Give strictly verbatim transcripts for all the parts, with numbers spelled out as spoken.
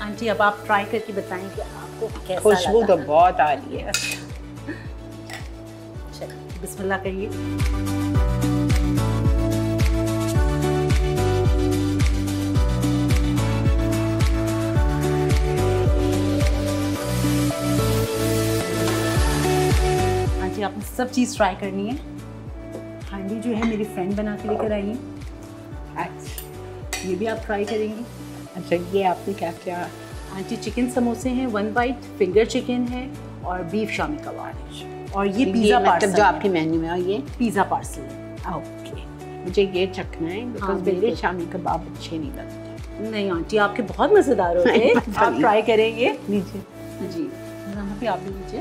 Aunty अब आप try करके बताएं कि आपको कैसा लगा। खुशबू तो बहुत आ रही है। चलिए बिस्मिल्लाह करिए। आंटी आपने सब चीज़ ट्राई करनी है। हांडी जो है मेरी फ्रेंड बना के लेकर आई है। अच्छा ये भी आप ट्राई करेंगी। अच्छा ये आपने क्या क्या? आंटी चिकन समोसे हैं, वन बाइट, फिंगर चिकन है और बीफ शामी कबाब। और ये पिज़्ज़ा पार्सल जो आपके मेन्यू में है, ये पिज़्ज़ा पार्सल है। ओके, मुझे ये चखना है बिकॉज़ मेरे शामी कबाब अच्छे नहीं लगते। नहीं आंटी आपके बहुत मज़ेदार होते हैं, आप ट्राई करेंगे। लीजिए जी, यहाँ पे आप भी लीजिए।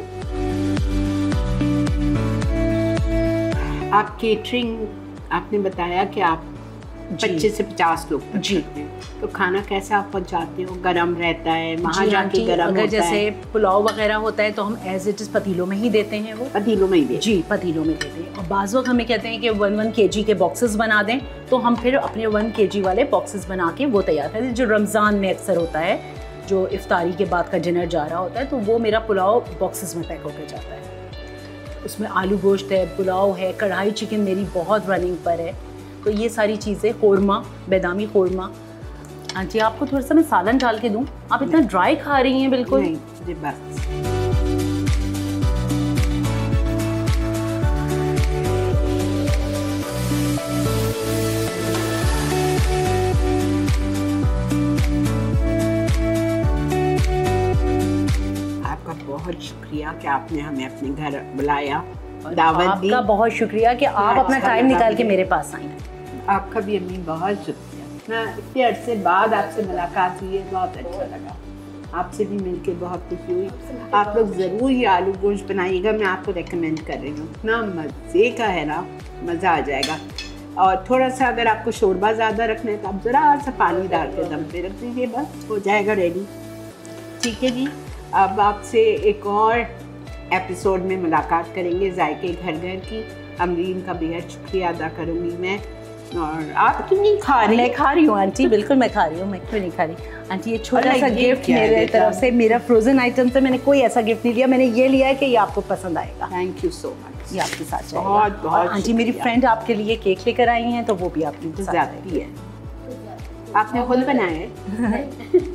आप केटरिंग, आपने बताया कि आप पच्चीस से पचास लोग तक जी हैं, तो खाना कैसा आप पहुंचाते हो? गरम रहता है वहाँ जाके गरम अगर होता जैसे है? पुलाव वगैरह होता है तो हम एज इट इज़ पतीलों में ही देते हैं। वो पतीलों में ही देते जी पतीलों में देते हैं। और बाज़ वक्त हमें कहते हैं कि वन वन के जी के बॉक्सेस बना दें, तो हम फिर अपने वन के जी वाले बॉक्सेस बना के वो तैयार करते हैं। जो रमज़ान में अक्सर होता है, जो इफ्तारी के बाद का डिनर जा रहा होता है, तो वो मेरा पुलाव बॉक्सेस में पैक होकर जाता है। उसमें आलू गोश्त है, पुलाव है, कढ़ाई चिकन मेरी बहुत रनिंग पर है। तो ये सारी चीज़ें, कोरमा, बेदामी कोरमा। हाँ जी, आपको थोड़ा सा मैं सालन डाल के दूँ? आप इतना ड्राई खा रही हैं बिल्कुल। नहीं, जी बस। आपका बहुत शुक्रिया कि आपने हमें अपने घर बुलाया, दावत दी। आपका बहुत शुक्रिया कि आप अपना टाइम निकाल के मेरे पास आई। आपका भी अम्मी बहुत शुक्रिया। मैं इतने अरसे बाद आपसे मुलाकात हुई है, बहुत अच्छा लगा। आपसे भी मिलके बहुत खुशी हुई। आप लोग ज़रूर ये आलू गोश्त बनाइएगा, मैं आपको रेकमेंड कर रही हूँ। इतना मज़े का है ना, मज़ा आ जाएगा। और थोड़ा सा अगर आपको शोरबा ज़्यादा रखना है तो आप ज़रा सा पानी डाल के दम पे रख दीजिए, बस हो जाएगा रेडी। ठीक है जी, अब आपसे एक और एपिसोड में मुलाकात करेंगे जायके घर घर की। अमरीन का बेहद शुक्रिया अदा करूँगी मैं। और आप क्यों नहीं खा रही? मैं खा रही हूँ आंटी, बिल्कुल मैं खा रही हूँ। मैं क्यों नहीं खा रही आंटी? ये छोटा सा गिफ्ट मेरे तरफ से, मेरा फ्रोजन आइटम से मैंने कोई ऐसा गिफ्ट नहीं लिया। मैंने ये लिया है कि ये आपको पसंद आएगा। Thank you so much. ये आपके साथ जाएगा। बहुत बहुत आंटी मेरी फ्रेंड आपके लिए केक लेकर आई हैं, तो वो भी आपकी ज्यादा है। आपने खुद बनाया है?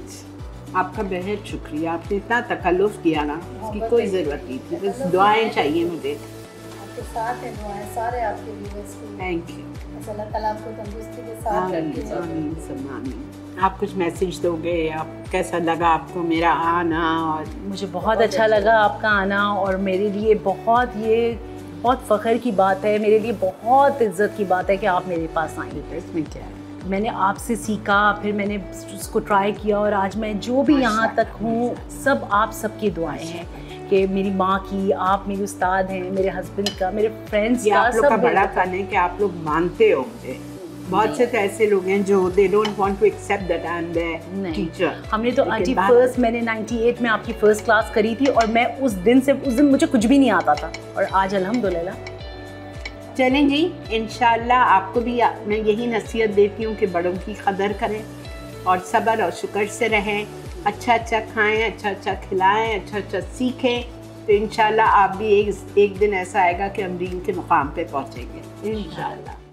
आपका बेहद शुक्रिया, आपने इतना तकल्लुफ़ किया ना, इसकी कोई ज़रूरत नहीं थी। बस दुआएं चाहिए मुझे। आपके साथ हैं दुआएं, सारे आपके व्यूअर्स की। Thank you. अल्लाह ताला आपको तंदुरुस्ती के साथ रखे। आमीन सब आमीन। आप कुछ मैसेज दोगे? आप कैसा लगा आपको मेरा आना? और मुझे बहुत अच्छा लगा आपका आना, और मेरे लिए बहुत ये बहुत फ़ख्र की बात है, मेरे लिए बहुत इज़्ज़त की बात है कि आप मेरे पास आई। इसमें क्या है? मैंने आपसे सीखा, फिर मैंने उसको ट्राई किया, और आज मैं जो भी यहाँ तक हूँ सब आप सबकी दुआएं हैं कि मेरी माँ की, आप मेरे उस्ताद हैं, मेरे हस्बैंड का, मेरे फ्रेंड्स का। आप लोग का बड़ा फन है कि आप लोग मानते हो मुझे। बहुत से तो ऐसे लोग हैं जो they don't want to accept that I am their teacher. हमने तो आंटी फर्स्ट, मैंने अट्ठानवे में आपकी फ़र्स्ट क्लास करी थी, और मैं उस दिन से उस दिन मुझे कुछ भी नहीं आता था, और आज अल्हम्दुलिल्लाह। चलें जी, इंशाल्लाह आपको भी मैं यही नसीहत देती हूँ कि बड़ों की कदर करें और सब्र और शुक्र से रहें। अच्छा अच्छा खाएं, अच्छा अच्छा खिलाएं, अच्छा अच्छा सीखें, तो इंशाल्लाह आप भी एक एक दिन ऐसा आएगा कि अमरीन के मुकाम पे पहुँचेंगे इंशाल्लाह।